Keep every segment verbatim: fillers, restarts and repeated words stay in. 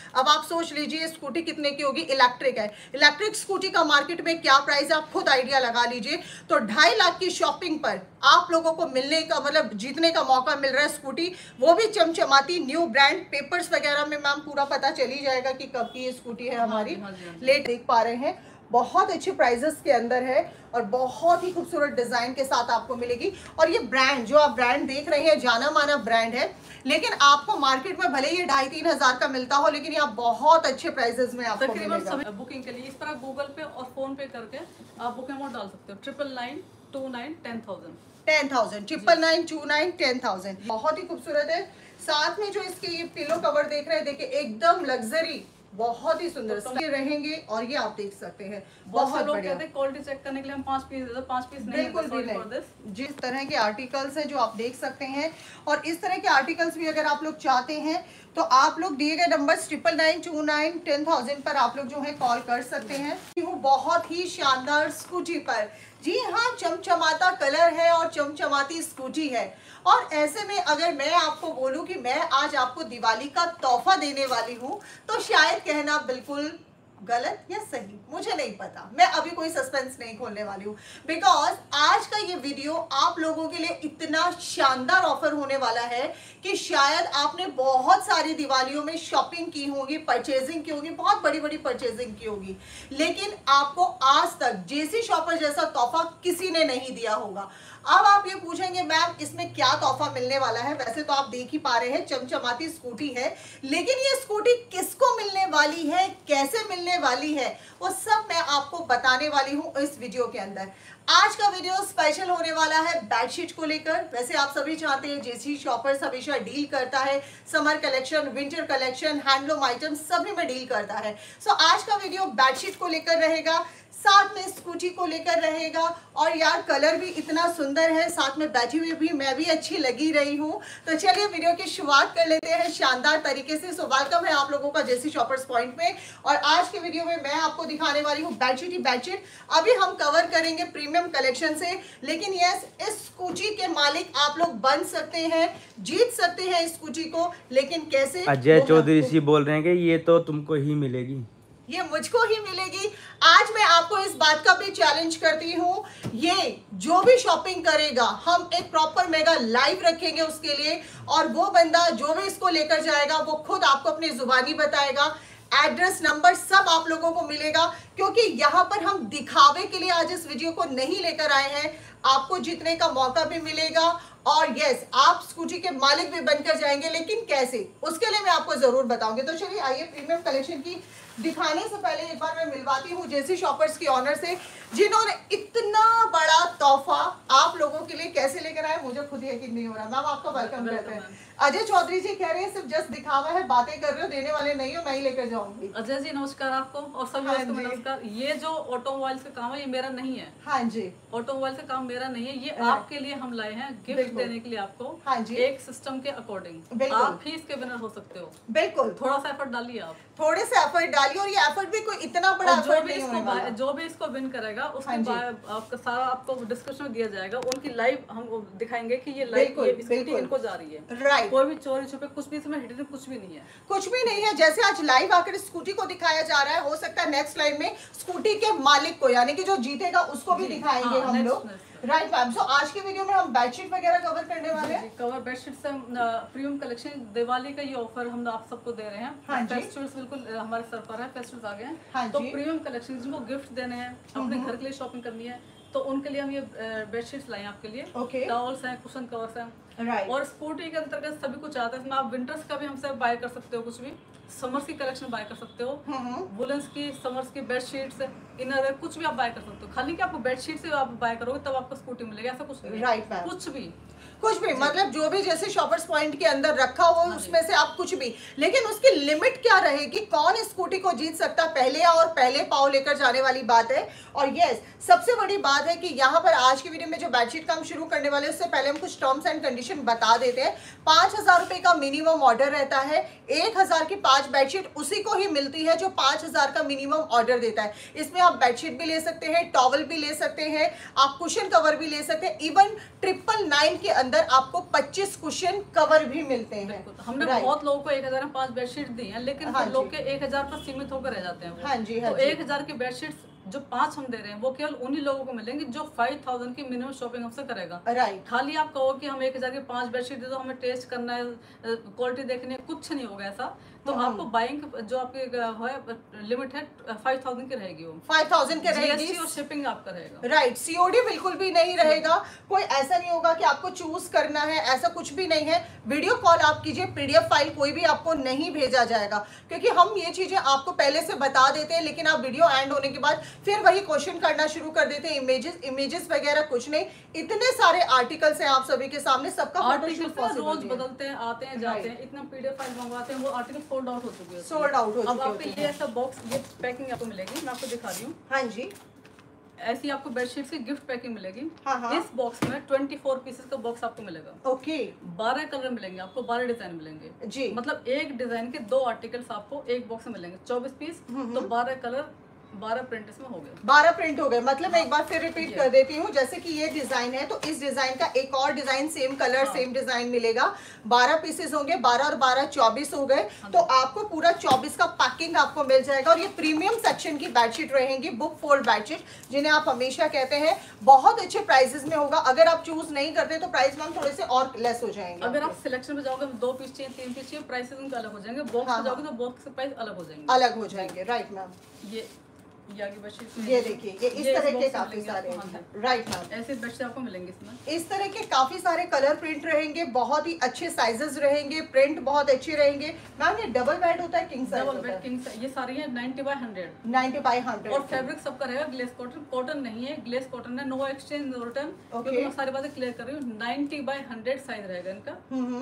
अब आप सोच लीजिए स्कूटी कितने की होगी, इलेक्ट्रिक है। इलेक्ट्रिक स्कूटी का मार्केट में क्या प्राइस है आप खुद आइडिया लगा लीजिए। तो ढाई लाख की शॉपिंग पर आप लोगों को मिलने का मतलब जीतने का मौका मिल रहा है स्कूटी, वो भी चमचमाती न्यू ब्रांड। पेपर्स वगैरह में मैम पूरा पता चल ही जाएगा कि कब की ये स्कूटी है हमारी। लेट देख पा रहे हैं, बहुत अच्छे प्राइजेस के अंदर है और बहुत ही खूबसूरत डिजाइन के साथ आपको मिलेगी। और ये ब्रांड जो आप ब्रांड देख रहे हैं जाना माना ब्रांड है, लेकिन आपको मार्केट में भले ये ढाई तीन हजार का मिलता हो, लेकिन यहाँ बहुत अच्छे प्राइसेस में आपको मिलेगा। बुकिंग के लिए इस पर गूगल पे और फोन पे करके आप बुकिंग अमाउंट डाल सकते हो, triple nine two nine ten thousand ten thousand triple nine two nine ten thousand बहुत ही खूबसूरत है। साथ में जो इसके ये पिलो कवर देख रहे हैं, देखिए एकदम लग्जरी, बहुत ही सुंदर तो रहेंगे। और ये आप देख सकते हैं बहुत लोग कहते हैं क्वालिटी चेक करने के लिए हम पांच पीस दे दो, पांच पीस नहीं, बिल्कुल भी नहीं। जिस तरह के आर्टिकल्स हैं जो आप देख सकते हैं, और इस तरह के आर्टिकल्स भी अगर आप लोग चाहते हैं तो आप लोग दिए गए number triple nine two nine ten thousand पर आप लोग जो है कॉल कर सकते हैं। बहुत ही शानदार स्कूटी पर, जी हाँ, चमचमाता कलर है और चमचमाती स्कूटी है। और ऐसे में अगर मैं आपको बोलूं कि मैं आज आपको दिवाली का तोहफा देने वाली हूं, तो शायद कहना बिल्कुल गलत या सही मुझे नहीं पता। मैं अभी कोई सस्पेंस नहीं खोलने वाली हूँ, बिकॉज आज का ये वीडियो आप लोगों के लिए इतना शानदार ऑफर होने वाला है कि शायद आपने बहुत सारी दिवालियों में शॉपिंग की होगी, परचेजिंग की होगी, बहुत बड़ी बड़ी परचेजिंग की होगी, लेकिन आपको आज तक जेसी शॉपर जैसा तोहफा किसी ने नहीं दिया होगा। अब आप ये पूछेंगे मैम इसमें क्या तोहफा मिलने वाला है। वैसे तो आप देख ही पा रहे हैं चमचमाती स्कूटी है, लेकिन ये स्कूटी किसको मिलने वाली है, कैसे मिलने वाली है, वो सब मैं आपको बताने वाली हूँ इस वीडियो के अंदर। आज का वीडियो स्पेशल होने वाला है बेडशीट को लेकर। वैसे आप सभी चाहते हैं जेसी शॉपर्स हमेशा डील करता है, summer collection, winter collection, handloom item सभी में डील करता है। सो आज का वीडियो बेडशीट को लेकर रहेगा, साथ में स्कूटी को लेकर रहेगा। और यार कलर भी इतना सुंदर है, साथ में बैठी हुई भी मैं भी अच्छी लगी रही हूँ। तो चलिए वीडियो की शुरुआत कर लेते हैं शानदार तरीके से। सो वेलकम है आप लोगों का जेसी शॉपर्स पॉइंट में। और आज के वीडियो में मैं आपको दिखाने वाली हूँ बेडशीट ही बेडशीट। अभी हम कवर करेंगे प्रीमियम कलेक्शन से, लेकिन यस इस स्कूटी के मालिक आप लोग बन सकते हैं, जीत सकते हैं इस स्कूटी को, लेकिन कैसे? अजय चौधरी जी बोल रहे हैं कि ये तो तुमको ही मिलेगी, ये मुझको ही मिलेगी। आज मैं आपको इस बात का भी चैलेंज करती हूँ, ये जो भी शॉपिंग करेगा हम एक प्रॉपर मेगा लाइव रखेंगे उसके लिए, और वो बंदा जो भी इसको लेकर जाएगा वो खुद आपको अपनी जुबानी बताएगा। एड्रेस नंबर सब आप लोगों को मिलेगा, क्योंकि यहाँ पर हम दिखावे के लिए आज इस वीडियो को नहीं लेकर आए हैं। आपको जीतने का मौका भी मिलेगा और यस आप स्कूटी के मालिक भी बनकर जाएंगे, लेकिन कैसे उसके लिए मैं आपको जरूर बताऊंगी। तो चलिए आइए प्रीमियम कलेक्शन की दिखाने से पहले एक बार मैं मिलवाती हूँ जेसी शॉपर्स की ऑनर से, जिन्होंने इतना बड़ा तोहफा आप लोगों के लिए कैसे लेकर आए मुझे खुद यकीन नहीं हो रहा। मैम आपका वेलकम करते हैं। अजय चौधरी जी कह रहे हैं सिर्फ जस्ट दिखावा है, बातें कर रहे हो, देने वाले नहीं हो, मैं ही लेकर जाऊंगी। अजय जी नमस्कार आपको और सभी हाँ को नमस्कार। ये जो ऑटोमोबाइल्स का काम है ये मेरा नहीं है। हाँ जी, ऑटोमोबाइल का काम मेरा नहीं है, ये आपके लिए हम लाए हैं गिफ्ट देने के लिए आपको। हाँ जी, एक सिस्टम के अकॉर्डिंग आप ही इसके विनर हो सकते हो। बिल्कुल, थोड़ा सा एफर्ट डालिए आप, थोड़े से एफर्ट डालिए, और ये एफर्ट भी कोई इतना बड़ा जो एफर्ट भी नहीं इसको होने वाला। जो भी इसको विन करेगा उसके आपका सारा आपको डिस्क्रिप्शन में दिया जाएगा, उनकी लाइव हम दिखाएंगे कि ये लाइव ये स्कूटी इनको जा रही है। राइट, कोई भी चोरी छुपे कुछ भी इसमें हिडन कुछ भी नहीं है, कुछ भी नहीं है। जैसे आज लाइव आकर स्कूटी को दिखाया जा रहा है, हो सकता है नेक्स्ट लाइव में स्कूटी के मालिक को यानी कि जो जीतेगा उसको भी दिखाएंगे हाँ, हम लोग। राइट मैम, सो आज के वीडियो में हम बेडशीट वगैरह कवर करने वाले हैं। कवर बेडशीट से प्रीमियम कलेक्शन दिवाली का ये ऑफर हम आप सबको दे रहे हैं। हाँ फेस्टिवल्स बिल्कुल हमारे सर पर है, फेस्टिवल्स आ गए हैं। हाँ तो प्रीमियम कलेक्शन जिनको गिफ्ट देने हैं, अपने घर के लिए शॉपिंग करनी है, तो उनके लिए हम ये बेडशीट्स लाए हैं आपके लिए। ओके, टॉवल्स हैं, कुशन कवर्स हैं, राइट, और स्कूटी के अंतर्गत सभी कुछ आता है इसमें। आप विंटर्स का भी हमसे बाय कर सकते हो, कुछ भी समर्स की कलेक्शन बाय कर सकते हो, वुलन्स की, समर्स की बेडशीट्स, इनर कुछ भी आप बाय कर सकते हो। खाली कि आपको बेडशीट से आप बाय करोगे तब आपको स्कूटी मिलेगी, ऐसा कुछ नहीं। राइट, कुछ भी कुछ भी मतलब जो भी जैसे शॉपर्स पॉइंट के अंदर रखा हो उसमें से आप कुछ भी, लेकिन उसकी लिमिट क्या रहेगी, कौन स्कूटी को जीत सकता, पहले और पहले पाव लेकर जाने वाली बात है। और यस सबसे बड़ी बात है कि यहाँ पर आज की वीडियो में जो बेडशीट का हम शुरू करने वाले हैं उससे पहले हम कुछ टर्म्स एंड कंडीशन कंफर्मेशन बता देते हैं। पाँच हजार रुपये का मिनिमम ऑर्डर रहता है, एक हजार की पांच बेडशीट उसी को ही मिलती है जो पाँच हजार का मिनिमम ऑर्डर देता है। इसमें आप बेडशीट भी ले सकते हैं, टॉवल भी ले सकते हैं, आप कुशन कवर भी ले सकते हैं। इवन ट्रिपल नाइन के अंदर आपको पच्चीस कुशन कवर भी मिलते हैं। हमने बहुत लोगों को एक हजार में पांच बेडशीट दी हैं, लेकिन हाँ लोग के एक हजार पर सीमित होकर रह जाते हैं। हाँ जी, हाँ तो एक हजार की बेडशीट जो पांच हम दे रहे हैं वो केवल उन्हीं लोगों को मिलेंगे जो फाइव थाउजेंड की मिनिमम शॉपिंग हमसे करेगा। राइट। खाली आप कहो कि हम एक हजार की पांच बेडशीट दे दो, हमें टेस्ट करना है, क्वालिटी देखनी है, कुछ नहीं होगा ऐसा। तो आपको बाइंग जो आपकी है लिमिट है फाइव थाउजेंड की रहेगी, वो फाइव थाउजेंड की रहेगी और शिपिंग आपका रहेगा। राइट, सीओडी बिल्कुल भी नहीं रहेगा। कोई ऐसा नहीं होगा कि आपको चूज करना है, ऐसा कुछ भी नहीं है। वीडियो कॉल आप कीजिए, पीडीएफ फाइल कोई भी आपको नहीं भेजा जाएगा, क्योंकि हम ये चीजें आपको पहले से बता देते हैं, लेकिन आप वीडियो एंड होने के बाद फिर वही क्वेश्चन करना शुरू कर देते हैं। इमेजेस इमेजेस वगैरह कुछ नहीं, इतने सारे आर्टिकल्स हैं आप सभी के सामने, सबका आर्टिकल रोज बदलते हैं, आते हैं जाते हैं, इतना पीडीएफ फाइल मंगवाते हैं, वो आर्टिकल सोल्ड आउट हो चुके हैं, सोल्ड आउट हो चुके हैं। अब आपको ये ऐसा बॉक्स, ये पैकिंग आपको मिलेगी, मैं आपको दिखा रही हूँ। हाँ जी, ऐसी आपको बेडशीट की गिफ्ट पैकिंग मिलेगी। हाँ हाँ। इस बॉक्स में चौबीस पीसेस का बॉक्स आपको मिलेगा। ओके। बारह कलर मिलेंगे आपको, बारह डिजाइन मिलेंगे जी। मतलब एक डिजाइन के दो आर्टिकल्स आपको एक बॉक्स में मिलेंगे, चौबीस पीस, तो बारह कलर, बारह प्रिंट इसमें हो गए, बारह प्रिंट हो गए। मतलब मैं एक बार फिर रिपीट कर देती हूँ, जैसे कि ये डिजाइन है तो इस डिजाइन का एक और डिजाइन सेम कलर हाँ। सेम डिजाइन मिलेगा। बारह पीसेस होंगे, बारह और बारह चौबीस हो गए। हाँ। तो आपको पूरा चौबीस का पैकिंग आपको मिल जाएगा। और ये प्रीमियम सेक्शन की बेडशीट रहेंगी, बुक फोल्ड बेडशीट, जिन्हें आप हमेशा कहते हैं। बहुत अच्छे प्राइसेस में होगा। अगर आप चूज नहीं करते तो प्राइस मैम थोड़े से और लेस हो जाएंगे। अगर आप सिलेक्शन में जाओगे, दो पीस चाहिए, तीन पीस चाहिए, प्राइसेस उनके अलग हो जाएंगे। बॉक्स में जाओगे तो बॉक्स के प्राइस अलग हो जाएंगे, अलग हो जाएंगे। Right ma'am. ये ये आगे बेडशीट, ये देखिए, ये इस तरह के काफी सारे, राइट मैम, ऐसे बेडशीट आपको मिलेंगे इसमें। इस तरह के काफी सारे कलर प्रिंट रहेंगे, बहुत ही अच्छे साइजेस रहेंगे, प्रिंट बहुत अच्छे रहेंगे। मैम ये डबल बेड होता है, king size double bed king size, ये सारी है ninety by hundred, ninety by hundred. और फैब्रिक सबका रहेगा ग्लेस कॉटन, कॉटन नहीं है, ग्लेस कॉटन है, नो एक्सचेंज नो रिटर्न। क्योंकि मैं सारी बातें क्लियर कर रही हूँ। नाइंटी बाय हंड्रेड साइज रहेगा इनका,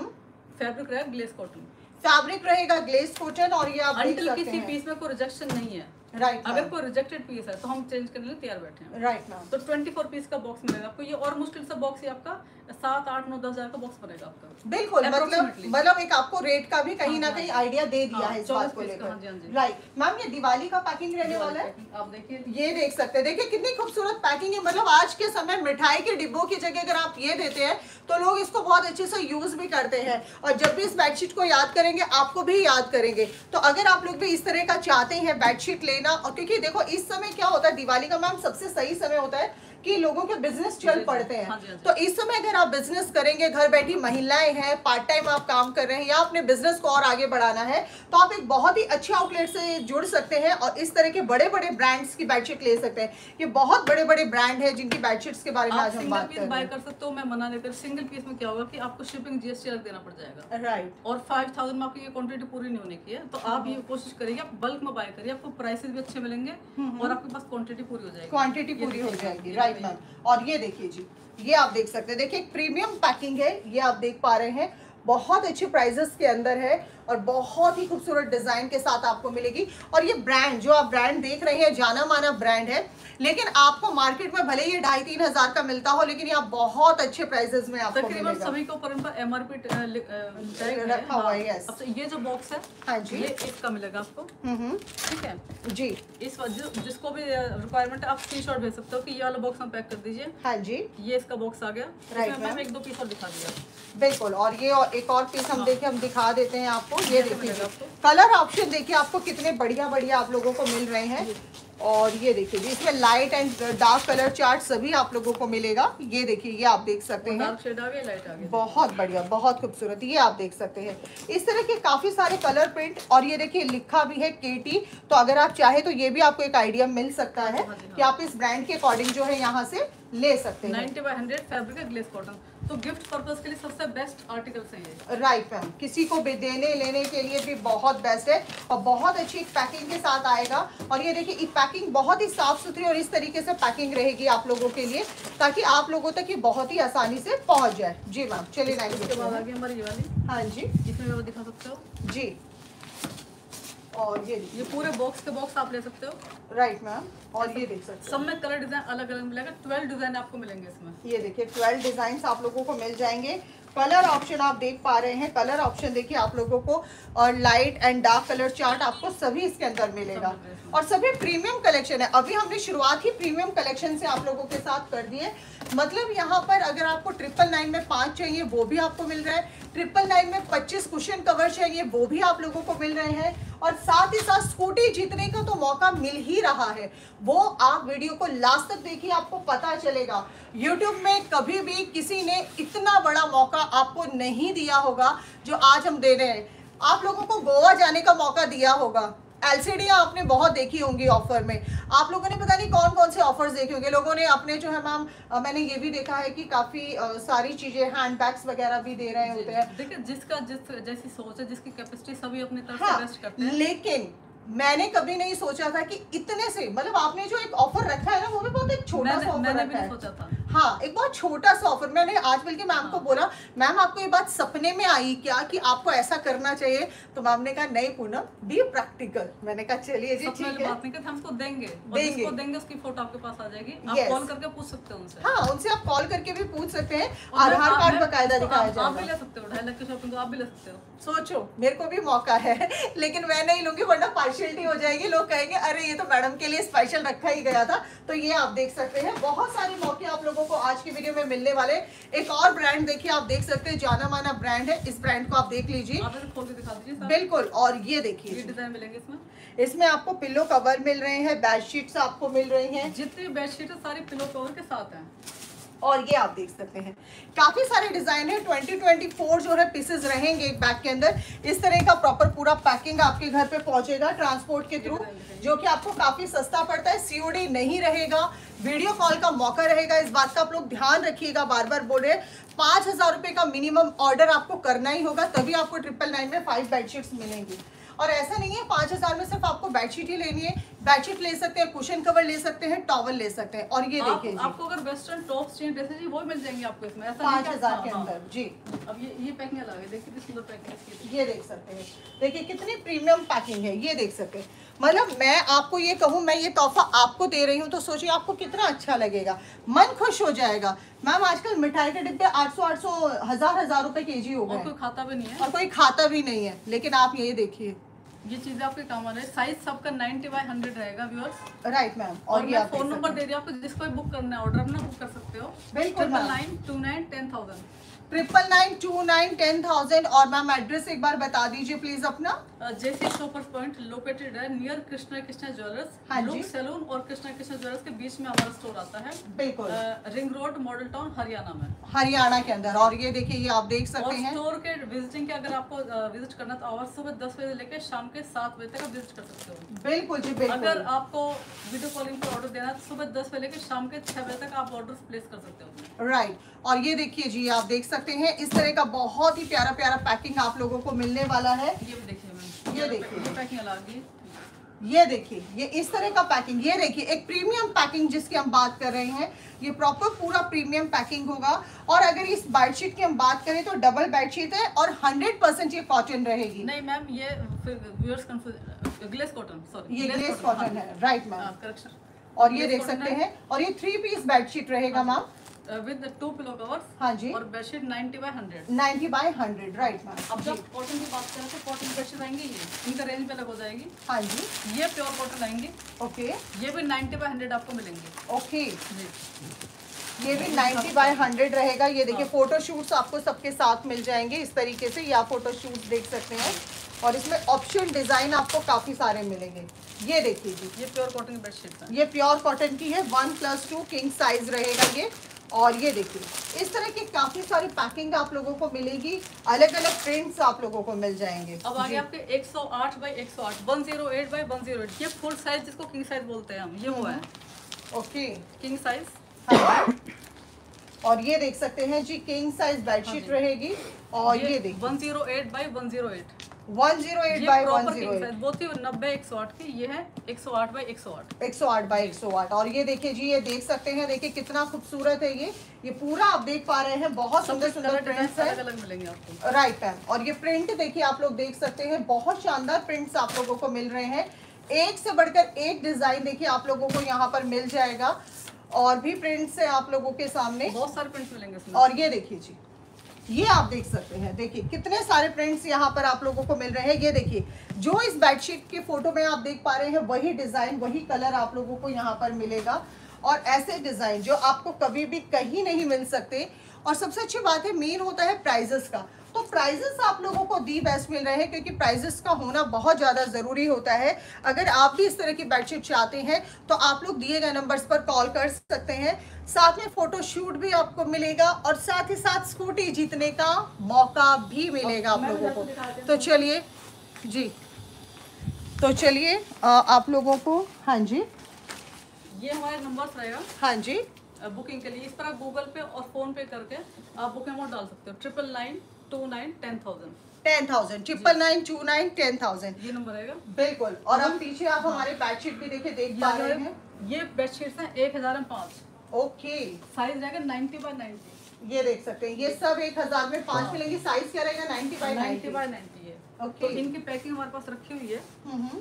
फैब्रिक रहेगा ग्लेस कॉटन, फैब्रिक रहेगा ग्लेस कॉटन। और ये आप देख सकते हैं, किसी पीस में कोई रिजेक्शन नहीं है। राइट। अगर कोई रिजेक्टेड पीस है तो हम चेंज करने के लिए तैयार बैठे हैं। Right ma'am. तो चौबीस पीस का बॉक्स मिलेगा आपको। ये और मुश्किल से बॉक्स ही आपका सात आठ नौ दस हजार का बॉक्स बनेगा आपका। बिल्कुल, मतलब मतलब एक आपको रेट का भी कहीं ना कहीं आइडिया दे दिया हाँ, है इस बात को हाँ, लेकर। राइट मैम, ये दिवाली का पैकिंग रहने वाला है। आप देखिए, ये देख सकते हैं, देखिए कितनी खूबसूरत पैकिंग है। मतलब आज के समय मिठाई के डिब्बों की जगह अगर आप ये देते हैं तो लोग इसको बहुत अच्छे से यूज भी करते हैं, और जब भी इस बेडशीट को याद करेंगे आपको भी याद करेंगे। तो अगर आप लोग भी इस तरह का चाहते हैं बेडशीट लेना, और क्योंकि देखो इस समय क्या होता है, दिवाली का मैम सबसे सही समय होता है कि लोगों के बिजनेस चल पड़ते हैं। हाँ जी, हाँ जी। तो इस समय अगर आप बिजनेस करेंगे, घर बैठी महिलाएं हैं, पार्ट टाइम आप काम कर रहे हैं, या अपने बिजनेस को और आगे बढ़ाना है, तो आप एक बहुत ही अच्छे आउटलेट से जुड़ सकते हैं और इस तरह के बड़े बड़े ब्रांड्स की बेडशीट ले सकते हैं। ये बहुत बड़े बड़े ब्रांड है जिनकी बेडशीट्स के बारे में आज हम बात कर रहे बाय हैं। कर सकते हो, मैं मना नहीं कर। सिंगल पीस में क्या होगा कि आपको शिपिंग जीएसटी अलग देना पड़ जाएगा, राइट। और फाइव थाउजेंड में आपकी ये क्वांटिटी पूरी नहीं होने की है। तो आप ये कोशिश करिए, आप बल्क में बाय करिए, आपको प्राइसेस भी अच्छे मिलेंगे और आपके पास क्वांटिटी पूरी हो जाएगी, क्वांटिटी पूरी हो जाएगी। Right ma'am. और ये देखिए जी, ये आप देख सकते हैं, देखिए एक प्रीमियम पैकिंग है, ये आप देख पा रहे हैं, बहुत अच्छे प्राइजेस के अंदर है और बहुत ही खूबसूरत डिजाइन के साथ आपको मिलेगी। और ये ब्रांड जो आप ब्रांड देख रहे हैं, जाना माना ब्रांड है, लेकिन आपको मार्केट में भले ये ढाई तीन हजार का मिलता हो, लेकिन यहाँ बहुत अच्छे प्राइसेस में आपको तकरीबन मिलेगा। सभी के ऊपर इनका एमआरपी रखा हुआ है। यस। अब ये जो बॉक्स है, हाँ जी, ये इसका मिलेगा आपको, हम्म ठीक है जी। इस वजह जिसको भी रिक्वायरमेंट है आप स्क्रीनशॉट भेज सकते हो कि ये वाला बॉक्स हम पैक कर दीजिए। हाँ जी, ये इसका बॉक्स आ गया। राइट इसमें मैंने एक दो पीस और दिखा दिया। बिल्कुल। और ये और एक और पीस हम देखिए, हम दिखा देते हैं आपको। ये देखिए मिलेगा आपको। कलर ऑप्शन देखिए आपको कितने बढ़िया बढ़िया आप लोगों को मिल रहे हैं। और ये देखिए जी, इसमें light and dark colour chart सभी आप लोगों को मिलेगा। ये देखिए, ये आप देख सकते हैं, डार्क शेड आ गया, लाइट आ गया, बहुत बढ़िया, बहुत खूबसूरत। ये आप देख सकते हैं, इस तरह के काफी सारे कलर प्रिंट। और ये देखिए लिखा भी है केटी, तो अगर आप चाहे तो ये भी आपको एक आइडिया मिल सकता है कि आप इस ब्रांड के अकॉर्डिंग जो है यहाँ से ले सकते हैं। नाइंटी बाय हंड्रेड फैब्रिक है, ग्लेस कॉटन। तो गिफ्ट पर्पस के लिए सबसे बेस्ट आर्टिकल है ये। राइट मैम, किसी को भी देने लेने के लिए भी बहुत बेस्ट है और बहुत अच्छी पैकिंग के साथ आएगा। और ये देखिए, ये पैकिंग बहुत ही साफ सुथरी और इस तरीके से पैकिंग रहेगी आप लोगों के लिए, ताकि आप लोगों तक ये बहुत ही आसानी से पहुंच जाए। जी मैम, चलिए इसके बाद आ गई हमारी ये वाली। हाँ जी, इसमें आप दिखा सकते हो जी। और ये ये पूरे बॉक्स के बॉक्स आप ले सकते हो। Right ma'am. और ये देख सकते सब में कलर डिजाइन अलग अलग मिलेगा, ट्वेल्व डिजाइन आपको मिलेंगे इसमें। हैं, ये देखिए ट्वेल्व डिजाइन आप लोगों को मिल जाएंगे। कलर ऑप्शन आप देख पा रहे हैं, कलर ऑप्शन देखिए आप लोगों को, और light and dark colour chart आपको सभी इसके अंदर मिलेगा और सभी प्रीमियम कलेक्शन है। अभी हमने शुरुआत ही प्रीमियम कलेक्शन से आप लोगों के साथ कर दी है। मतलब यहाँ पर अगर आपको ट्रिपल नाइन में पांच चाहिए वो भी आपको मिल रहा है, ट्रिपल नाइन में पच्चीस कुशन कवर चाहिए वो भी आप लोगों को मिल रहे हैं, और साथ ही साथ स्कूटी जीतने का तो मौका मिल ही रहा है। वो आप वीडियो को लास्ट तक देखिए, आपको पता चलेगा। यूट्यूब में कभी भी किसी ने इतना बड़ा मौका आपको नहीं दिया होगा जो आज हम दे रहे हैं। आप लोगों को गोवा जाने का मौका दिया होगा, एलसीडी आपने बहुत देखी होंगी ऑफर में, आप लोगों ने पता नहीं कौन कौन से ऑफर्स देखे होंगे। लोगों ने अपने जो है मैम, मैंने ये भी देखा है कि काफी आ, सारी चीजें हैंड बैग्स वगैरह भी दे रहे होते हैं। देखिए जिसका जिस जैसी सोच है, जिसकी कैपेसिटी, सभी अपनी तरफ हाँ, से बेस्ट करते हैं। लेकिन मैंने कभी नहीं सोचा था कि इतने से, मतलब आपने जो एक ऑफर रखा है ना वो भी बहुत एक छोटा सा ऑफर मैंने रखा भी है। सोचा था। हाँ, एक बहुत छोटा सा ऑफर। मैंने आज बल्कि मैम हाँ। को बोला, मैम आपको ये बात सपने में आई क्या कि आपको ऐसा करना चाहिए? तो मैम ने कहा नहीं पूनम, बी प्रैक्टिकल। मैंने कहा चलिए जी ठीक है, बात नहीं करते, हम उसको देंगे, और देंगे। जिसको देंगे उसकी फोटो आपके पास आ जाएगी। आप Yes. कॉल करके पूछ सकते हो उनसे। हाँ उनसे आप कॉल करके भी पूछ सकते हैं, और आधार आप- कार्ड मैं- बकायदा दिखाया आप- आप भी जाएगा। ले सकते हो, ढाई लाख की शॉपिंग को आप भी ले सकते हो। सोचो मेरे को भी मौका है लेकिन मैं नहीं लूंगी वरना पार्शियलिटी हो जाएगी, लोग कहेंगे अरे ये तो मैडम के लिए स्पेशल रखा ही गया था। तो ये आप देख सकते हैं, बहुत सारे मौके आप लोगों को आज की वीडियो में मिलने वाले। एक और ब्रांड देखिए, आप देख सकते हैं, जाना माना ब्रांड है, इस ब्रांड को आप देख लीजिए। आप इसे खोल के दिखा दीजिए साहब। बिल्कुल, और ये ये देखिए डिजाइन मिलेंगे इसमें। इसमें आपको पिल्लो कवर मिल रहे हैं, बेडशीट्स आपको मिल रही हैं, जितनी भी बेडशीट है सारी पिलो कवर के साथ हैं। और ये आप देख सकते हैं काफी सारे डिजाइन है। ट्वेंटी ट्वेंटी फोर जो है पीसेस रहेंगे एक बैग के अंदर। इस तरह का प्रॉपर पूरा पैकिंग आपके घर पे पहुंचेगा ट्रांसपोर्ट के थ्रू, जो कि आपको काफी सस्ता पड़ता है। सीओडी नहीं रहेगा, वीडियो कॉल का मौका रहेगा, इस बात का आप लोग ध्यान रखिएगा। बार बार बोल रहे पांच हजार रुपए का मिनिमम ऑर्डर आपको करना ही होगा, तभी आपको ट्रिपल नाइन में फाइव बेडशीट्स मिलेंगी। और ऐसा नहीं है पांच हजार में सिर्फ आपको बेडशीट ही लेनी है, बेडशीट ले सकते हैं, कुशन कवर ले सकते हैं, टॉवल ले सकते हैं। और ये आप, देखिए आपको अगर वेस्टर्न टॉप्स चाहिए, ड्रेसेस चाहिए, वो मिल जाएंगे आपको इसमें। ऐसा पांच नहीं कि- हजार हाँ, के हाँ। अंदर जी। अब ये ये पैकिंग अलग है, देखिए कितनी सुंदर पैकिंग है इसकी। ये देख सकते हैं, देखिए कितनी प्रीमियम पैकिंग है, ये देख सकते हैं। मतलब मैं आपको ये कहूँ, मैं ये तोहफा आपको दे रही हूँ तो सोचिए आपको कितना अच्छा लगेगा, मन खुश हो जाएगा। मैम आजकल मिठाई के डिब्बे आठ सौ आठ सौ हजार हजार रुपए केजी हो और गए कोई खाता भी नहीं है, और कोई खाता भी नहीं है। लेकिन आप ये देखिए, ये चीजें आपके काम आ रही है। साइज सबका नाइन्टी बाई हंड्रेड रहेगा व्यूअर्स। Right ma'am. और और ये मैं आप फोन देख नंबर सकते दे दिया आपको, जिसको भी बुक करना है ऑर्डर अपना बुक कर सकते हो। बिल्कुल triple ma'am. Nine two nine ten thousand triple nine two nine ten thousand. और मैम एड्रेस एक बार बता दीजिए प्लीज अपना। जैसे शॉपर्स पॉइंट लोकेटेड है नियर कृष्णा कृष्णा ज्वेलर्स, हाँ जी। लुक सैलून और कृष्णा कृष्णा ज्वेलर्स के बीच में हमारा स्टोर आता है। बिल्कुल, ring road Model Town Haryana में। हरियाणा के अंदर। और ये देखिए, ये आप देख और सकते हैं। स्टोर के विजिटिंग के अगर आपको विजिट करना तो आवर्स सुबह दस बजे लेकर शाम के सात बजे तक आप विजिट कर सकते हो। बिल्कुल जी बिल्कुल। अगर आपको वीडियो कॉलिंग पर ऑर्डर देना है तो सुबह दस बजे लेकर शाम के छह बजे तक आप ऑर्डर प्लेस कर सकते हो। राइट। और ये देखिए जी, आप देख सकते हैं इस तरह का बहुत ही प्यारा प्यारा पैकिंग आप लोगों को मिलने वाला है। ये भी देखिए मैम, ये देखिए। ये पैकिंग अलग है। ये देखिए, ये इस तरह का पैकिंग, ये देखिए एक प्रीमियम पैकिंग जिसकी हम बात कर रहे हैं, ये प्रॉपर पूरा प्रीमियम पैकिंग होगा। और अगर इस बेडशीट की हम बात करें तो डबल बेडशीट है और हंड्रेड परसेंट ये कॉटन रहेगी। नहीं मैम, ये viewers confuse, glaze cotton, sorry ये ग्लेस कॉटन है, राइट मैम। करेक्शन। और ये Glaze देख cotton सकते है। हैं, और ये थ्री पीस बेडशीट रहेगा ma'am. With two pillow covers. हाँ जी। और bedsheet ninety by hundred. Ninety by hundred, right ma'am. अब जब कॉटन की बात करें तो कॉटन बेडशीट आएंगी, ये इनका रेंज पे अलग हो जाएगी। हाँ जी। ये प्योर कॉटन आएंगी, ओके ये भी नाइन्टी बाई हंड्रेड आपको मिलेंगे। ओके, जी। ये भी नाइन्टी बाय हंड्रेड रहेगा। ये देखिए हाँ। फोटो शूट्स आपको सबके साथ मिल जाएंगे इस तरीके से, या फोटो शूट्स देख सकते हैं। और इसमें ऑप्शन डिजाइन आपको काफी सारे मिलेंगे। ये देखिए जी, ये प्योर कॉटन की बेडशीट है। ये प्योर कॉटन की है, one plus two king size रहेगा ये। और ये देखिए इस तरह की काफी सारी पैकिंग आप लोगों को मिलेगी, अलग अलग प्रिंट्स आप लोगों को मिल जाएंगे। अब आगे जी। आपके एक सौ आठ बाई एक सौ आठ, one zero eight by one zero eight, ये फुल साइज जिसको किंग साइज बोलते हैं हम, ये वो है ओके, किंग साइज। हाँ। और ये देख सकते हैं जी, किंग साइज बेडशीट जी। रहेगी। और ये देखिए one zero eight by one zero eight, one zero eight ये by one proper zero king eight, size. वो थी नब्बे एक सौ आठ की, ये है एक सौ आठ बाई एक सौ आठ। एक सौ आठ बाई एक सौ आठ। और ये देखिए जी, ये देख सकते हैं, देखिए कितना खूबसूरत है ये ये पूरा आप देख पा रहे हैं, बहुत सुंदर सुंदर प्रिंट्स अलग है। अलग मिलेंगे आपको। Right ma'am. और ये प्रिंट देखिए, आप लोग देख सकते हैं, बहुत शानदार प्रिंट्स आप लोगों को मिल रहे हैं। एक से बढ़कर एक डिजाइन देखिए आप लोगों को यहाँ पर मिल जाएगा। और भी प्रिंट्स है आप लोगों के सामने। बहुत सारे प्रिंट्स मिलेंगे इसमें। और ये देखिए जी, ये आप देख सकते हैं, देखिए कितने सारे प्रिंट्स यहाँ पर आप लोगों को मिल रहे हैं। ये देखिए जो इस बेडशीट की फोटो में आप देख पा रहे हैं वही डिजाइन वही कलर आप लोगों को यहाँ पर मिलेगा, और ऐसे डिजाइन जो आपको कभी भी कहीं नहीं मिल सकते। और सबसे अच्छी बात है मेन होता है प्राइजेस का, तो प्राइजेस आप लोगों को दी बेस्ट मिल रहे हैं, क्योंकि प्राइजेस का होना बहुत ज़्यादा ज़रूरी होता है। अगर आप भी इस तरह की बेडशीट चाहते हैं तो आप लोग दिए गए नंबर्स पर कॉल कर सकते हैं, साथ में फोटो शूट भी आपको मिलेगा और साथ ही साथ स्कूटी जीतने का मौका भी मिलेगा आप लोगों को। तो चलिए जी, तो चलिए आप लोगों को, हाँ जी ये हमारे नंबर रहेगा, हाँ जी बुकिंग के लिए। इस पर आप गूगल पे और फोन पे करके आप बुकिंग अमाउंट डाल सकते हो, triple nine two nine ten thousand ten thousand triple nine two nine ten thousand ये नंबर रहेगा बिल्कुल। और अब पीछे आप हमारे बेडशीट भी देखे देख पा रहे हैं, ये बेडशीट है एक हजार में पाँच, ओके साइज रहेगा नाइन्टी बाय नाइन्टी। ये देख सकते हैं ये सब एक हजार में पांच मिलेंगे। साइज क्या रहेगा? Ninety by ninety by ninety है। ओके, तो इनकी पैकिंग हमारे पास रखी हुई है, हम्म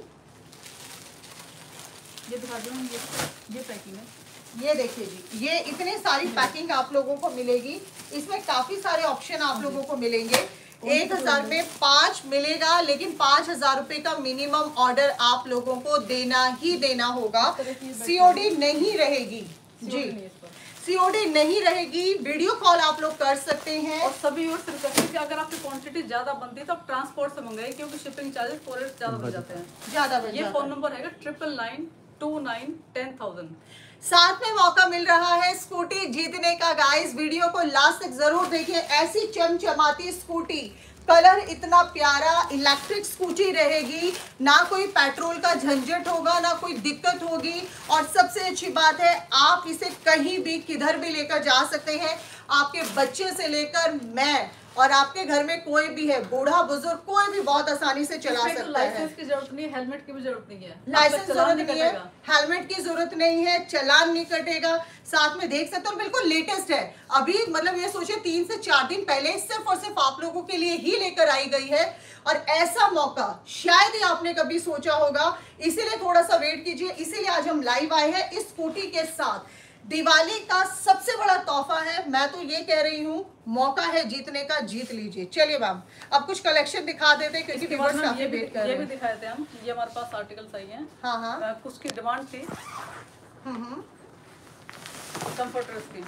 ये दिखा दूँ, ये ये पैकिंग है। ये देखिए जी, ये इतने सारी पैकिंग आप लोगों को मिलेगी, इसमें काफी सारे ऑप्शन आप लोगों को मिलेंगे। एक हजार में पांच मिलेगा, लेकिन पांच हजार रुपए का मिनिमम ऑर्डर आप लोगों को देना ही देना होगा। सीओडी नहीं रहेगी जी, सीओडी नहीं रहेगी, वीडियो कॉल आप लोग कर सकते हैं। और सभी यूज रिक्वेस्ट है कि अगर आपकी क्वांटिटी ज्यादा बनती है तो आप ट्रांसपोर्ट से मंगाइए, क्योंकि शिपिंग चार्जेस फोर ज्यादा बढ़ जाते हैं। ज्यादा बढ़ ये फोन नंबर है triple nine two nine ten thousand. साथ में मौका मिल रहा है स्कूटी जीतने का। गाइस वीडियो को लास्ट तक जरूर देखिए, ऐसी चमचमाती स्कूटी, कलर इतना प्यारा, इलेक्ट्रिक स्कूटी रहेगी, ना कोई पेट्रोल का झंझट होगा, ना कोई दिक्कत होगी। और सबसे अच्छी बात है आप इसे कहीं भी किधर भी लेकर जा सकते हैं, आपके बच्चे से लेकर मैं और आपके घर में कोई भी है, बूढ़ा बुजुर्ग कोई भी बहुत आसानी से चला सकता है। लाइसेंस की जरूरत नहीं है, हेलमेट की भी जरूरत नहीं है, लाइसेंस जरूरत नहीं है, हेलमेट की जरूरत नहीं है, चलान नहीं कटेगा। साथ में देख सकते हो बिल्कुल लेटेस्ट है, अभी मतलब ये सोचिए तीन से चार दिन पहले सिर्फ और सिर्फ आप लोगों के लिए ही लेकर आई गई है। और ऐसा मौका शायद ही आपने कभी सोचा होगा, इसीलिए थोड़ा सा वेट कीजिए, इसीलिए आज हम लाइव आए हैं इस स्कूटी के साथ। दिवाली का सबसे बड़ा तोहफा है, मैं तो ये कह रही हूँ, मौका है जीतने का, जीत लीजिए। चलिए मैम अब कुछ कलेक्शन दिखा देते हैं, क्योंकि व्यूअर्स काफी वेट कर रहे हैं। ये भी दिखाए थे हम, ये हमारे पास आर्टिकल्स आई हैं। हाँ हाँ, कुछ की डिमांड थी हम्म कंफर्टर्स की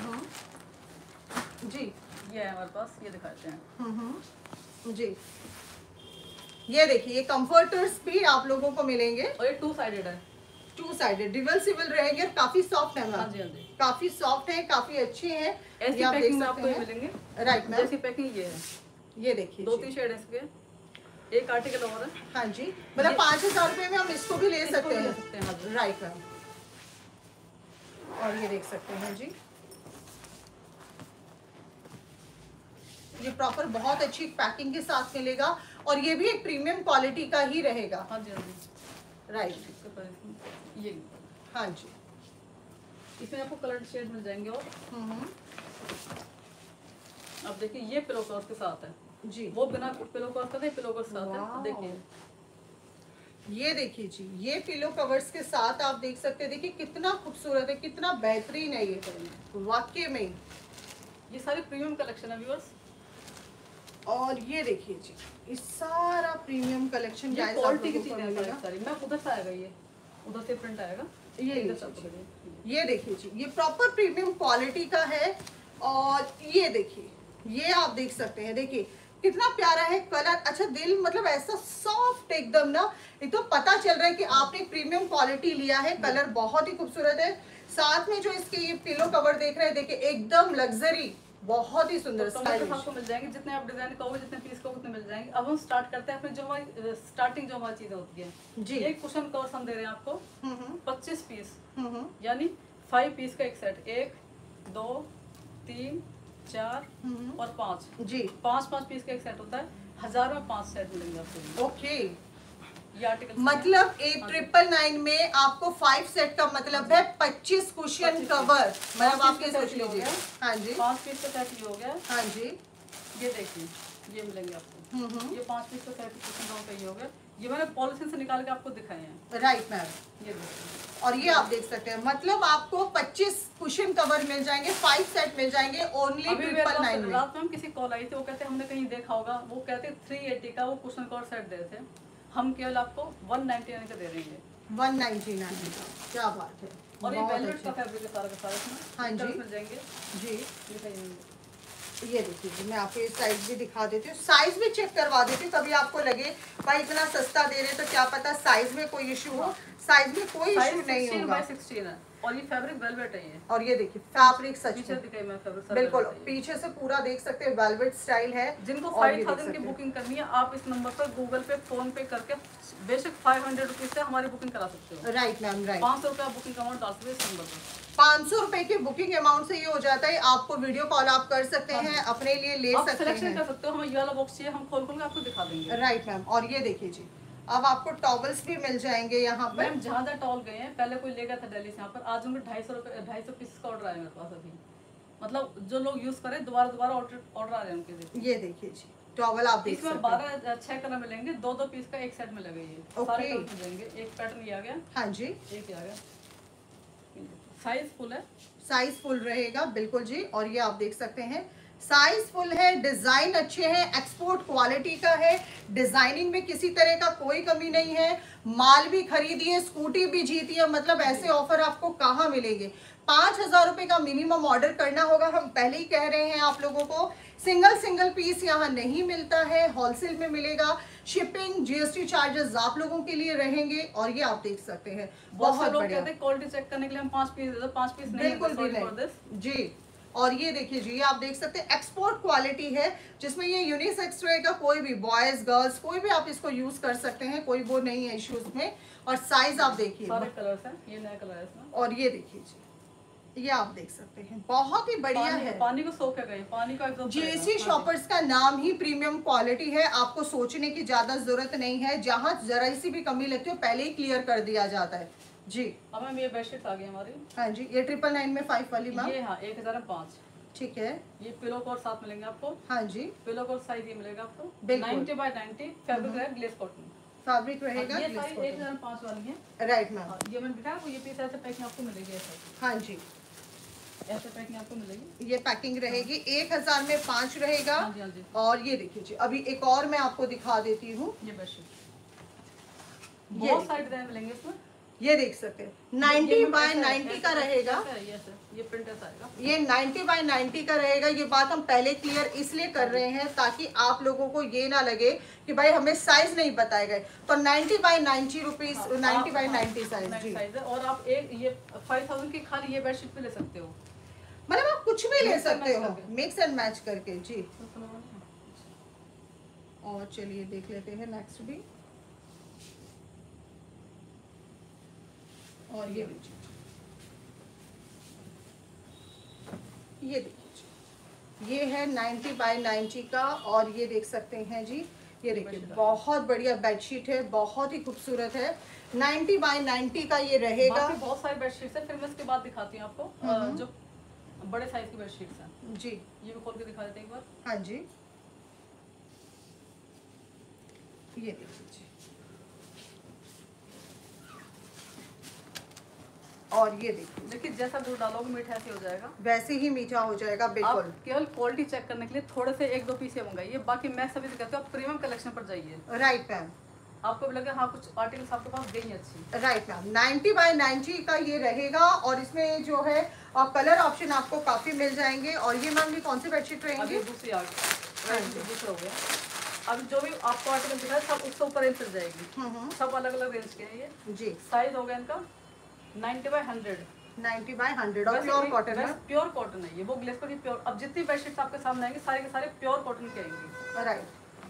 जी, ये है हमारे पास, ये दिखाते हैं हम्म जी। ये देखिए ये कंफर्टर्स भी आप लोगों को मिलेंगे, और ये टू साइडेड है, टू साइडेड डिबल सिबल रहेंगे और काफी सॉफ्ट है मैम। हाँ जी हाँ जी, काफी सॉफ्ट है, काफी अच्छे हैं। ऐसी पैकिंग में आपको ये मिलेंगे, राइट मैम। जैसी पैकिंग ये है, ये देखिए दो तीन शेड है इसके, एक आर्टिकल और है। हाँ जी, मतलब पाँच हजार रुपए में हम इसको भी ले सकते ले हैं, सकते हैं, हाँ जी। Right ma'am. और ये देख सकते हैं जी, ये प्रॉपर बहुत अच्छी पैकिंग के साथ मिलेगा, और ये भी एक प्रीमियम क्वालिटी का ही रहेगा। हाँ जी हाँ जी, राइट, ये हाँ जी, इसमें आपको कलर शेड मिल जाएंगे। और हम्म अब देखिए ये पिलो कवर के साथ है जी, वो बिना पिलो कवर का नहीं, पिलो कवर के साथ है। देखिए ये देखिए जी, ये पिलो कवर्स के साथ आप देख सकते हैं, देखिए कितना खूबसूरत है, कितना बेहतरीन है ये, वाकई में ये सारी प्रीमियम कलेक्शन है व्यूअर्स। और ये देखिए जी, इस सारा प्रीमियम कलेक्शन ये क्वालिटी की चीजें हैं सारी। मैं उधर से आएगा, ये उधर से प्रिंट आएगा, ये इधर से आपको ये देखिए जी, ये प्रॉपर प्रीमियम क्वालिटी का है। और ये देखिए, ये आप देख सकते हैं, देखिए कितना प्यारा है कलर। अच्छा दिल मतलब ऐसा सॉफ्ट एकदम ना, एकदम तो पता चल रहा है कि आपने प्रीमियम क्वालिटी लिया है। कलर बहुत ही खूबसूरत है, साथ में जो इसके ये पिलो कवर देख रहे हैं, देखिए एकदम लग्जरी, बहुत ही सुंदर स्टाइलिश आपको मिल जाएंगे। जितने आप डिजाइन कहोगे, जितने पीस कहोगे उतने मिल जाएंगे। अब हम स्टार्ट करते हैं अपने जो हमारी स्टार्टिंग जो हमारी चीजें होती है जी। एक कुशन कवर्स हम दे रहे हैं आपको पच्चीस पीस, यानी फाइव पीस का एक सेट, एक दो तीन चार और पाँच जी, पाँच पाँच पीस का एक सेट होता है। हजार में पाँच सेट मिलेंगे आपको। ओके, ये आर्टिकल मतलब एक ट्रिपल नाइन में आपको फाइव सेट का मतलब है पच्चीस कुशन कवर, मतलब आप ये सोच लीजिए। हाँ जी, पाँच पीस का सेट ये हो गया। हाँ जी, ये देखिए ये मिलेंगे आपको, ये पाँच पीस का सेट कुशन कवर का ये हो गया। ये मैंने पॉलिथीन से निकाल के आपको दिखाए हैं। राइट मैम, ये देखिए, और ये आप देख सकते हैं, मतलब आपको पच्चीस कुशन कवर मिल जाएंगे, फाइव सेट मिल जाएंगे ओनली ट्रिपल नाइन में। रात में हम किसी कॉल आई थी, वो कहते हमने कहीं देखा होगा, वो कहते थ्री एटी का वो कुशन कवर सेट दे रहे थे, हम केवल आपको वन नाइनटी नाइन का दे देंगे। वन नाइनटी नाइन का, क्या बात है। और ये वेलवेट का फैब्रिक है सारा का सारा इसमें। हाँ जी मिल जाएंगे जी। दिखाइए, ये देखिए जी, मैं आपको ये साइज भी दिखा देती हूँ, साइज भी चेक करवा देती हूँ। कभी आपको लगे भाई इतना सस्ता दे रहे तो क्या पता साइज में कोई इशू हो, साइज में कोई इशू नहीं होगा। सिक्सटीन है और ये फैब्रिक वेलवेट है ये। और ये देखिए फैब्रिक सच पीछे में दिखाई मैं फैब्रिक बिल्कुल पीछे से पूरा देख सकते हैं, वेलवेट स्टाइल है। जिनको फाइव थाउजेंड की बुकिंग करनी है, आप इस नंबर पर गूगल पे फोन पे करके बेशक फाइव हंड्रेड रुपीज से हमारी बुकिंग करा सकते हो। Right ma'am, right. पाँच सौ रुपया बुकिंग अमाउंट डाल सकते इस नंबर पर। पाँच सौ रुपए की बुकिंग अमाउंट से ये हो जाता है, आपको वीडियो कॉल आप कर सकते हैं, अपने लिए ले आप सकते सिलेक्शन हैं, कर सकते हो। हमें ये वाला बॉक्स चाहिए, हम खोल खोल के आपको दिखा देंगे। Right ma'am. और ये देखिए जी, अब आपको टॉवल्स भी मिल जाएंगे यहाँ पर। मैम जहाँ जहाँ टॉल गए हैं, पहले कोई ले गया था दिल्ली से यहाँ पर, आज उनके ढाई सौ रुपये ढाई सौ पीस का ऑर्डर आया मेरे पास अभी। मतलब जो लोग यूज करें दोबारा दोबारा ऑर्डर ऑर्डर आ रहे हैं उनके। ये देखिए जी टॉवल आप देख सकते हैं, इसमें बारह छह कलर मिलेंगे, दो दो पीस का एक सेट में लगेगी, सारे कलर मिल जाएंगे। एक पैटर्न ये आ गया, हाँ जी, एक ये आ गया, साइज फुल है, साइज फुल रहेगा बिल्कुल जी। और ये आप देख सकते हैं साइज फुल है, डिजाइन अच्छे हैं, एक्सपोर्ट क्वालिटी का है, डिजाइनिंग में किसी तरह का कोई कमी नहीं है, माल भी खरीदिए स्कूटी भी जीतिए, मतलब ऐसे ऑफर आपको कहाँ मिलेंगे। पाँच हजार रुपए का मिनिमम ऑर्डर करना होगा, हम पहले ही कह रहे हैं आप लोगों को। सिंगल सिंगल पीस यहाँ नहीं मिलता है, होलसेल में मिलेगा। शिपिंग जीएसटी चार्जेस आप लोगों के लिए रहेंगे। और ये आप देख सकते हैं बहुत बढ़िया, क्वालिटी चेक करने के लिए हम पांच पीस दे दो, पांच पीस नहीं बिल्कुल भी नहीं जी। और ये देखिए जी, आप देख सकते हैं एक्सपोर्ट क्वालिटी है, जिसमें ये यूनिसेक्स रहेगा, कोई भी बॉयज गर्ल्स कोई भी आप इसको यूज कर सकते हैं, कोई वो नहीं है इश्यूज में। और साइज आप देखिए, सारे कलर्स हैं, ये नया कलर है इसमें। और ये देखिए जी, ये आप देख सकते हैं बहुत ही बढ़िया पानी, है। पानी को सोख के गए, पानी का एकदम जेसी शॉपर्स का नाम ही प्रीमियम क्वालिटी है, आपको सोचने की ज्यादा जरूरत नहीं है। जहां जरा सी भी कमी लगती है पहले ही क्लियर कर दिया जाता है जी। अब मैम ये बेडशीट आ गई हमारी। हाँ जी, ये ट्रिपल नाइन में फाइव वाली मैम, ये हाँ एक हजार में पाँच, ठीक है। ये पिलो कवर साथ मिलेंगे आपको। हाँ जी, पिलो कवर साइज ये मिलेगा आपको बिल्कुल नाइनटी बाय नाइनटी, फैब्रिक है ग्लेस कॉटन, फैब्रिक रहेगा। ये साइज एक हजार में पाँच वाली है। राइट मैम, ये मैंने दिखाया आपको, ये पीस ऐसे पैकिंग आपको मिलेगी, ऐसे हाँ जी ऐसे पैकिंग आपको मिलेगी, ये पैकिंग रहेगी। एक हजार में पांच रहेगा। हाँ जी हाँ जी। और ये देखिए जी, अभी एक और मैं आपको दिखा देती हूँ, ये बेडशीट बहुत सारे डिजाइन मिलेंगे इसमें, ये देख सकते हैं नाइनटी बाय नाइनटी का रहेगा। ये ये प्रिंट ऐसा आएगा, ये नाइनटी बाय नाइनटी का रहेगा। ये बात हम पहले क्लियर इसलिए कर रहे हैं ताकि आप लोगों को ये ना लगे कि भाई हमें साइज नहीं बताए गए। तो ninety by ninety rupees, ninety by ninety size जी। साइज है। और आप एक ये फाइव थाउजेंड की खाली ये बेडशीट भी ले सकते हो, मतलब आप कुछ भी ले सकते हो मिक्स एंड मैच करके जी। और चलिए देख लेते हैं नेक्स्ट भी। और ये देखिए, ये देखिए ये है नाइनटी बाय नाइनटी का। और ये देख सकते हैं जी, ये देखिए बहुत बढ़िया बेडशीट है, बहुत ही खूबसूरत है। नाइनटी बाय नाइनटी का ये रहेगा। बहुत सारी बेडशीट्स है, फिर मैं इसके बाद दिखाती हूँ आपको जो बड़े साइज की बेडशीट्स हैं जी। ये भी खोल के दिखा देते हैं एक बार। हाँ जी, ये देखिए जी। और ये देखिए, देखिए जैसा दूध डालोगे मीठा ऐसे हो जाएगा, वैसे ही मीठा हो जाएगा बिल्कुल। केवल क्वालिटी चेक करने के लिए थोड़े से एक दो पीस मंगाइए, बाकी मैं सभी से कहती हूँ आप प्रीमियम कलेक्शन पर जाइए। राइट मैम, आपको भी लगे हाँ कुछ आर्टिकल्स आपके पास गई अच्छी। Right ma'am, ninety by ninety का ये रहेगा। और इसमें जो है और कलर ऑप्शन आपको काफी मिल जाएंगे। और ये मैम ये कौन सी बेडशीट रहेंगी? दूसरी आ गई, दूसरा हो गया। अब जो भी आपको आर्टिकल दिखा है सब उससे ऊपर रेंज चल जाएगी, सब अलग अलग रेंज के हैं ये जी। साइज हो गया इनका ninety by hundred, ninety by hundred और प्योर कॉटन है, प्योर कॉटन है ये, वो ग्लेस पर प्योर। अब जितनी बेडशीट्स आपके सामने आएंगे सारे के सारे प्योर कॉटन के आएंगे। राइट,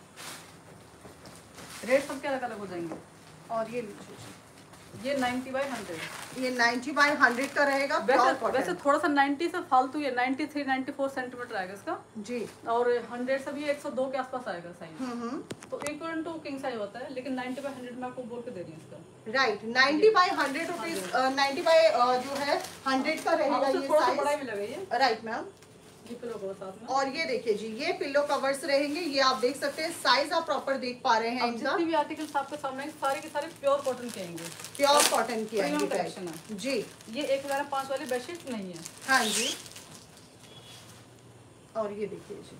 रेट सबके अलग अलग हो जाएंगे। और ये लीजिए, ये नाइनटी बाय हंड्रेड, ये नाइनटी बाय हंड्रेड का रहेगा। वैसे वैसे थोड़ा सा नाइनटी से फालतू ये ninety three ninety four centimetre आएगा इसका जी। और हंड्रेड से भी एक सौ दो के आसपास आएगा साइज, हम्म, तो इक्वल टू किंग साइज होता है। लेकिन नाइनटी बाय हंड्रेड में आपको बोल के दे रही हूँ इसका। Right, ninety by hundred rupees, ninety by जो है हंड्रेड का रहेगा ये थोड़ा सा साइज। बड़ा भी लगेगा ये। राइट मैम, ये पिलो कवर साथ में। और ये देखिए जी, ये पिलो कवर्स रहेंगे, ये आप देख सकते हैं, साइज आप प्रॉपर देख पा रहे हैं अब इनका। जितनी भी आर्टिकल्स आपके सामने सारे के सारे प्योर कॉटन के आएंगे, प्योर कॉटन की प्रीमियम आएंगी कलेक्शन है जी। ये एक हजार पाँच वाली बेडशीट नहीं है। हाँ जी, और ये देखिए जी,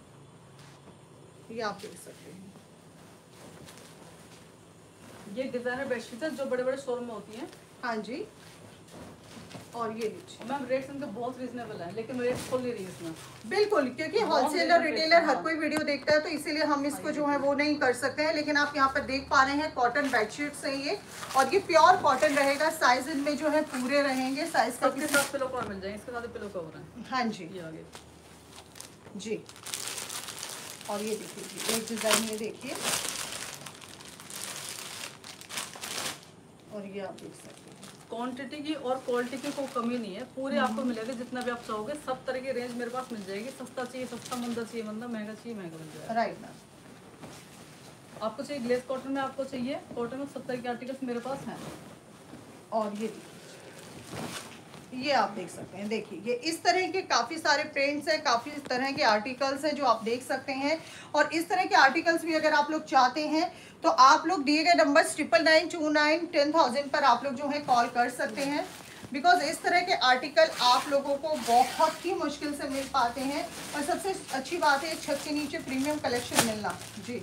ये आप देख सकते हैं, ये डिजाइनर बेडशीट है जो बड़े बड़े शोरूम में होती हैं। हाँ जी, और ये लीजिए मैम रेट्स इनके बहुत रीजनेबल है, लेकिन रेट खोल नहीं रही इसमें। बिल्कुल, क्योंकि होलसेलर रिटेलर हर कोई वीडियो देखता है, तो इसीलिए हम इसको जो है वो नहीं कर सकते हैं। लेकिन आप यहाँ पर देख पा रहे हैं कॉटन बेडशीट्स हैं ये, और ये प्योर कॉटन रहेगा। साइज इनमें जो है पूरे रहेंगे, साइज का सबके साथ पिलो कवर मिल जाएंगे, इसके साथ पिलो कवर है। हाँ जी, ये आगे जी, और ये देखिए जी, एक डिजाइन ये देखिए, और ये आप देख सकते हैं। क्वांटिटी की और क्वालिटी की कोई कमी नहीं है, पूरे आपको मिलेगा जितना भी आप चाहोगे। सब तरह की रेंज मेरे पास मिल जाएगी। सस्ता चाहिए सस्ता, मंदा चाहिए मंदा, महंगा चाहिए महंगा मिल जाएगा। राइट मैम, आपको चाहिए ग्लेस कॉटन में, आपको चाहिए कॉटन में, सत्तर के आर्टिकल्स मेरे पास हैं। और ये ये आप देख सकते हैं, देखिए ये इस तरह के काफ़ी सारे प्रिंट्स हैं, काफ़ी तरह के आर्टिकल्स हैं जो आप देख सकते हैं। और इस तरह के आर्टिकल्स भी अगर आप लोग चाहते हैं तो आप लोग दिए गए number triple nine two nine ten thousand पर आप लोग जो है कॉल कर सकते हैं। बिकॉज इस तरह के आर्टिकल आप लोगों को बहुत ही मुश्किल से मिल पाते हैं, और सबसे अच्छी बात है छत के नीचे प्रीमियम कलेक्शन मिलना जी।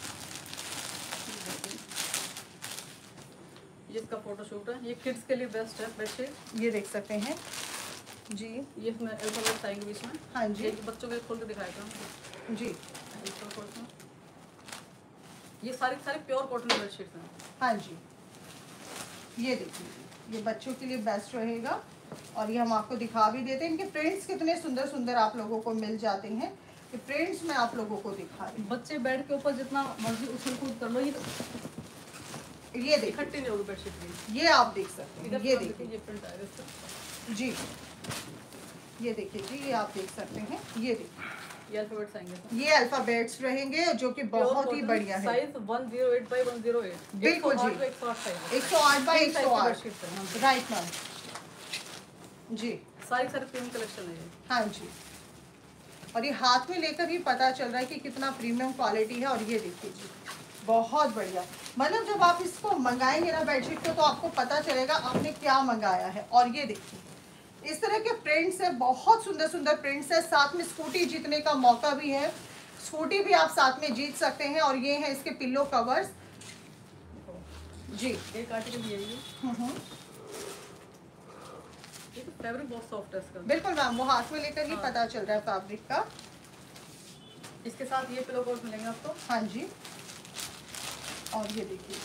ये इसका फोटोशूट है, ये किड्स के लिए बेस्ट है बेडशीट। ये देख सकते हैं जी, ये इसमें अल्फाबेट्स आएंगे बीच में। हाँ जी, ये बच्चों के खोल के दिखाएगा जी, इसका खोल। ये सारी सारी प्योर कॉटन बेडशीट्स हैं। हाँ जी, ये देखिए, ये बच्चों के लिए बेस्ट रहेगा। और ये हम आपको दिखा भी देते हैं, इनके प्रिंट्स कितने सुंदर सुंदर आप लोगों को मिल जाते हैं। ये प्रिंट्स मैं आप लोगों को दिखा रही हूँ। बच्चे बेड के ऊपर जितना मर्जी उछल कूद कर लो, ये ये देखिए, इकट्ठी नहीं होगी बेडशीट भी। ये आप देख सकते हैं, इधर ये देखिए, देखिए ये प्रिंट आएगा इसका। जी, ये देखिए जी, ये आप देख सकते हैं, ये देखिए, ये अल्फाबेट्स आएंगे इसमें। ये अल्फाबेट्स रहेंगे जो कि बहुत ही बढ़िया है। Size one zero eight by one zero eight. बिल्कुल जी, एक सौ आठ साइज। एक सौ आठ बाई एक सौ आठ, बेडशीट है राइट मैम जी। सारी सारी प्रीमियम कलेक्शन है ये। हाँ जी, और ये हाथ में लेकर ही पता चल रहा है कि कितना प्रीमियम क्वालिटी है। और ये देखिए जी, बहुत बढ़िया, मतलब जब आप इसको मंगाएंगे ना बेडशीट को, तो आपको पता चलेगा आपने क्या मंगाया है। और ये देखिए, इस तरह के प्रिंट्स है, बहुत सुंदर सुंदर प्रिंट्स है। साथ में स्कूटी जीतने का मौका भी है, स्कूटी भी आप साथ में जीत सकते हैं। और ये है इसके पिल्लो कवर्स जी। एक आर्टिकल ये है, हम्म, ये तो फैब्रिक बहुत सॉफ्ट है इसका। बिल्कुल मैम, वो हाथ में लेकर ही हाँ। पता चल रहा है फैब्रिक का। इसके साथ ये पिलो कवर मिलेंगे आपको। हाँ जी, और ये देखिए,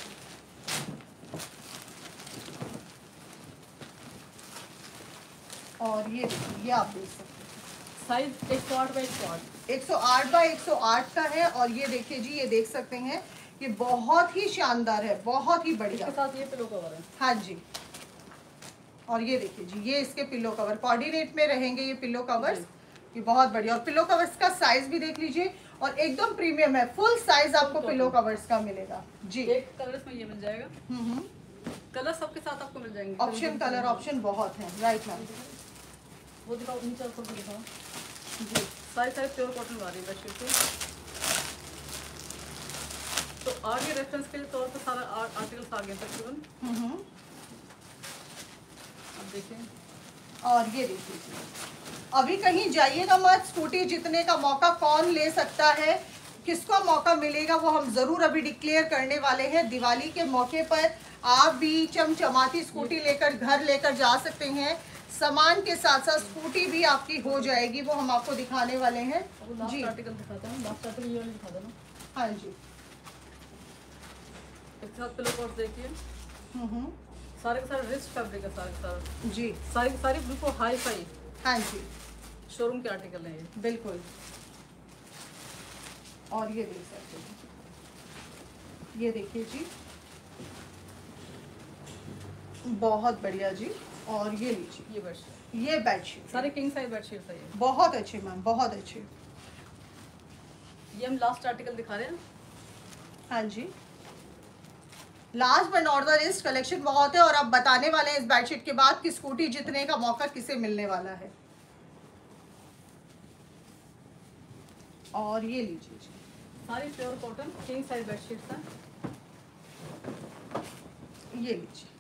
और ये देखिए, ये आप देख सकते हैं, साइज एक सौ आठ बाई एक सौ आठ। एक सौ आठ बाई एक सौ आठ का है। और ये देखिए जी, ये देख सकते हैं, ये बहुत ही शानदार है, बहुत ही बढ़िया। इसके साथ ये पिलो कवर है। हाँ जी, और ये देखिए जी, ये इसके पिलो कवर कोऑर्डिनेट में रहेंगे, ये पिलो कवर्स, ये बहुत बढ़िया। और पिलो कवर्स का साइज भी देख लीजिए, और एकदम प्रीमियम है, फुल साइज आपको पिलो कवर्स का मिलेगा जी। एक कलर में ये मिल जाएगा, हम्म, कलर सबके साथ आपको मिल जाएंगे। ऑप्शन कलर ऑप्शन बहुत है, राइट मैम वो दिखाओ, नीचे खोल के दिखाओ जी। सारी सारी प्योर कॉटन वाली बेडशीट पे। तो आगे रेफरेंस के तौर पर सारा आर्टिकल्स आ गए तकरीबन। हम्म, अब देखिए, और ये देखिए, अभी कहीं जाइएगा मत, स्कूटी जीतने का मौका कौन ले सकता है, किसको मौका मिलेगा, वो हम जरूर अभी डिक्लेयर करने वाले हैं। दिवाली के मौके पर आप भी चमचमाती स्कूटी लेकर घर लेकर जा सकते हैं, सामान के साथ साथ स्कूटी भी आपकी हो जाएगी, वो हम आपको दिखाने वाले हैं जी। आर्टिकल दिखाता हूँ, लास्ट आर्टिकल ये वाली दिखा देना। हाँ जी, इसके साथ पिलो कवर्स देखिए, हम्म, सारे के सारे रिच फैब्रिक है, सारे के सारे जी, सारी की सारी बिल्कुल हाई फाई हाँ जी, शोरूम के आर्टिकल हैं ये। बिल्कुल। और ये देख सकते हैं, ये देखिए जी, बहुत बढ़िया जी। और ये लीजिए, ये बेडशीट ये बेडशीट सारे किंग साइज बेडशीट है ये। बहुत अच्छे मैम, बहुत अच्छे। ये हम लास्ट आर्टिकल दिखा रहे हैं। हाँ जी, last but not the least, collection बहुत है। और अब बताने वाले हैं इस बेडशीट के बाद कि स्कूटी जीतने का मौका किसे मिलने वाला है। और ये लीजिए जी, सारी pure cotton king size bedsheets हैं। ये लीजिए,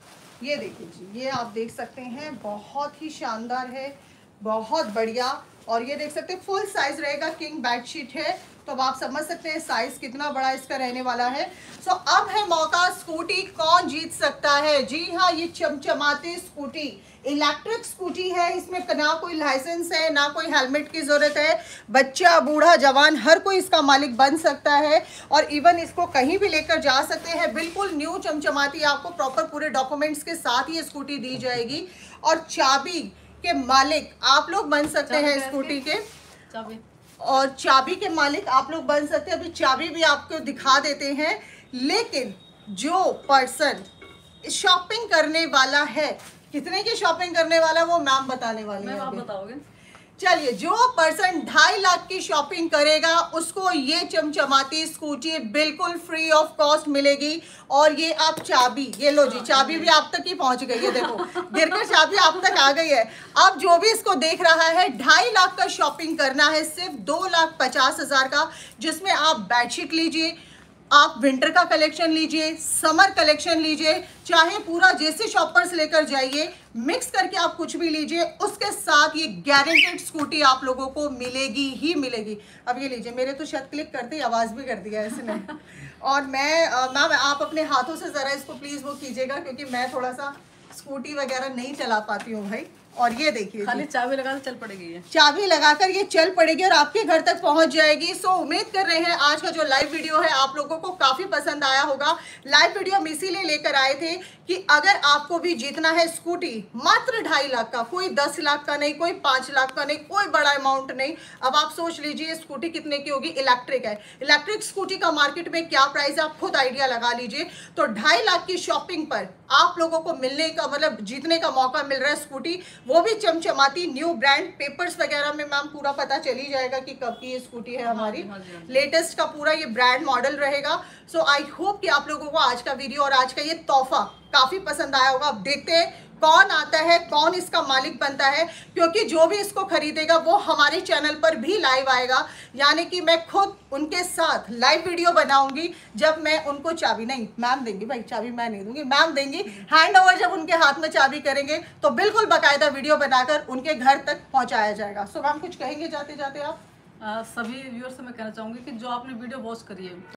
ये देखिए जी, ये आप देख सकते हैं बहुत ही शानदार है, बहुत बढ़िया। और ये देख सकते हैं फुल साइज रहेगा, किंग बेडशीट है, तो अब आप समझ सकते हैं साइज कितना बड़ा इसका रहने वाला है। सो so, अब है मौका, स्कूटी कौन जीत सकता है। जी हाँ, ये चमचमाती स्कूटी, इलेक्ट्रिक स्कूटी है, इसमें ना कोई लाइसेंस है, ना कोई हेलमेट की ज़रूरत है, बच्चा बूढ़ा जवान हर कोई इसका मालिक बन सकता है और इवन इसको कहीं भी लेकर जा सकते हैं। बिल्कुल न्यू चमचमाती, आपको प्रॉपर पूरे डॉक्यूमेंट्स के साथ ये स्कूटी दी जाएगी और चाबी के मालिक आप लोग बन सकते हैं स्कूटी के, चाबी और चाबी के मालिक आप लोग बन सकते हैं। अभी चाबी भी आपको दिखा देते हैं, लेकिन जो पर्सन शॉपिंग करने वाला है, कितने की शॉपिंग करने वाला है वो मैम बताने वाली है। मैम आप बताओगे। चलिए, जो पर्सन ढाई लाख की शॉपिंग करेगा उसको ये चमचमाती स्कूटी बिल्कुल फ्री ऑफ कॉस्ट मिलेगी। और ये आप चाबी, ये लो जी, चाबी भी आप तक ही पहुंच गई है, देखो गिरकर चाबी आप तक आ गई है। अब जो भी इसको देख रहा है, ढाई लाख का शॉपिंग करना है, सिर्फ दो लाख पचास हजार का, जिसमें आप बेडशीट लीजिए, आप विंटर का कलेक्शन लीजिए, समर कलेक्शन लीजिए, चाहे पूरा जैसे शॉपर्स लेकर जाइए, मिक्स करके आप कुछ भी लीजिए, उसके साथ ये गारंटेड स्कूटी आप लोगों को मिलेगी ही मिलेगी। अब ये लीजिए, मेरे तो शायद क्लिक करते ही आवाज़ भी कर दिया इसने। और मैं मैम आप अपने हाथों से ज़रा इसको प्लीज़ वो कीजिएगा, क्योंकि मैं थोड़ा सा स्कूटी वगैरह नहीं चला पाती हूँ भाई। और ये देखिए, खाली चाबी लगा चल पड़ेगी, ये चाबी लगाकर ये चल पड़ेगी और आपके घर तक पहुंच जाएगी। सो उम्मीद कर रहे हैं आज का जो लाइव वीडियो है आप लोगों को काफी पसंद आया होगा। लाइव वीडियो हम इसीलिए लेकर आए थे कि अगर आपको भी जीतना है स्कूटी, मात्र ढाई लाख का, कोई दस लाख का नहीं, कोई पांच लाख का नहीं, कोई बड़ा अमाउंट नहीं। अब आप सोच लीजिए स्कूटी कितने की होगी, इलेक्ट्रिक है, इलेक्ट्रिक स्कूटी का मार्केट में क्या प्राइस है आप खुद आइडिया लगा लीजिए। तो ढाई लाख की शॉपिंग पर आप लोगों को मिलने का मतलब जीतने का मौका मिल रहा है स्कूटी, वो भी चमचमाती न्यू ब्रांड। पेपर्स वगैरह में मैम पूरा पता चल ही जाएगा कि कब की ये स्कूटी है हमारी, लेटेस्ट का पूरा ये ब्रांड मॉडल रहेगा। सो आई होप कि आप लोगों को आज का वीडियो और आज का ये तोहफा काफी पसंद आया होगा। अब देखते हैं कौन आता है, कौन इसका मालिक बनता है, क्योंकि जो भी इसको खरीदेगा वो हमारे चैनल पर भी लाइव आएगा, यानी कि मैं खुद उनके साथ लाइव वीडियो बनाऊंगी। जब मैं उनको चाबी, नहीं मैम देंगी भाई, चाबी मैं नहीं दूंगी, मैम देंगी हैंड ओवर। जब उनके हाथ में चाबी करेंगे तो बिल्कुल बाकायदा वीडियो बनाकर उनके घर तक पहुंचाया जाएगा। सो मैम कुछ कहेंगे जाते जाते आप? आ, सभी व्यूअर्स से मैं कहना चाहूँगी कि जो आपने वीडियो वॉच करी है